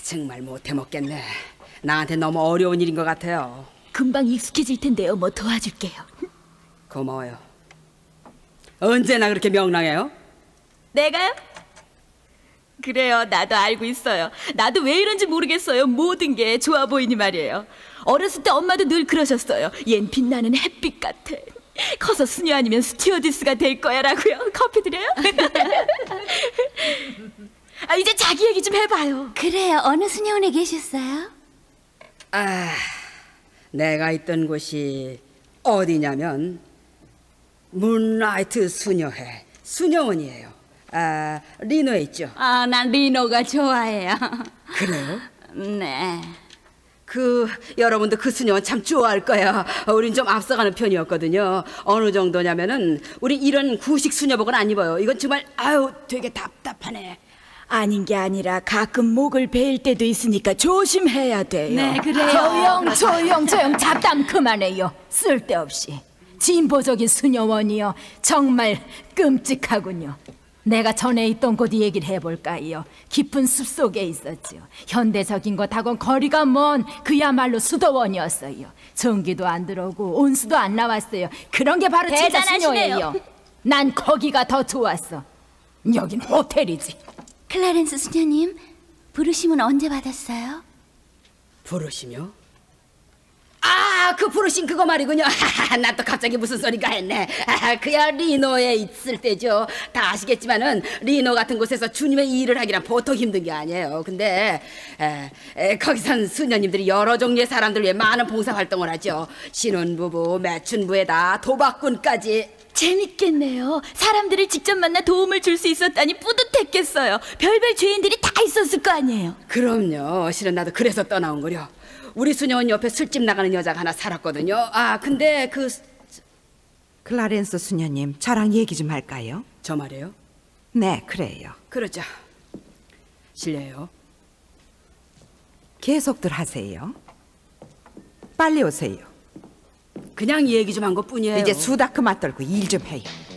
정말 못해 먹겠네. 나한테 너무 어려운 일인 것 같아요. 금방 익숙해질 텐데요. 뭐 도와줄게요. 고마워요. 언제나 그렇게 명랑해요? 내가요? 그래요. 나도 알고 있어요. 나도 왜 이런지 모르겠어요. 모든 게 좋아 보이니 말이에요. 어렸을 때 엄마도 늘 그러셨어요. 얜 빛나는 햇빛 같아. 커서 수녀 아니면 스튜어디스가 될 거야 라고요. 커피 드려요? 아, 이제 자기 얘기 좀 해봐요. 그래요. 어느 수녀원에 계셨어요? 아, 내가 있던 곳이 어디냐면 문라이트 수녀회 수녀원이에요. 아, 리노에 있죠. 아, 난 리노가 좋아해요. 그래요? 네. 여러분도 그 수녀원 참 좋아할 거야. 우린 좀 앞서가는 편이었거든요. 어느 정도냐면은 우린 이런 구식 수녀복은 안 입어요. 이건 정말 아유 되게 답답하네. 아닌 게 아니라 가끔 목을 베일 때도 있으니까 조심해야 돼요. 네, 그래요. 조용 잡담 그만해요. 쓸데없이. 진보적인 수녀원이요. 정말 끔찍하군요. 내가 전에 있던 곳 얘기를 해볼까요? 깊은 숲속에 있었지요. 현대적인 것하고는 거리가 먼 그야말로 수도원이었어요. 전기도 안 들어오고 온수도 안 나왔어요. 그런 게 바로 진짜 대단하시네요. 수녀예요. 난 거기가 더 좋았어. 여긴 호텔이지. 클라렌스 수녀님, 부르심은 언제 받았어요? 부르시며? 아, 그 부르신 그거 말이군요. 나 또 갑자기 무슨 소리가 했네. 그야 리노에 있을 때죠. 다 아시겠지만은 리노 같은 곳에서 주님의 일을 하기란 보통 힘든 게 아니에요. 근데 거기선 수녀님들이 여러 종류의 사람들 위해 많은 봉사활동을 하죠. 신혼부부, 매춘부에다 도박꾼까지. 재밌겠네요. 사람들을 직접 만나 도움을 줄 수 있었다니 뿌듯했겠어요. 별별 죄인들이 다 있었을 거 아니에요. 그럼요. 실은 나도 그래서 떠나온 거려. 우리 수녀원 옆에 술집 나가는 여자가 하나 살았거든요. 아, 근데 클라렌스 수녀님, 저랑 얘기 좀 할까요? 저 말이에요? 네, 그래요. 그러자. 실례해요. 계속들 하세요. 빨리 오세요. 그냥 얘기 좀 한 것뿐이에요. 이제 수다 그만 떨고 일 좀 해요.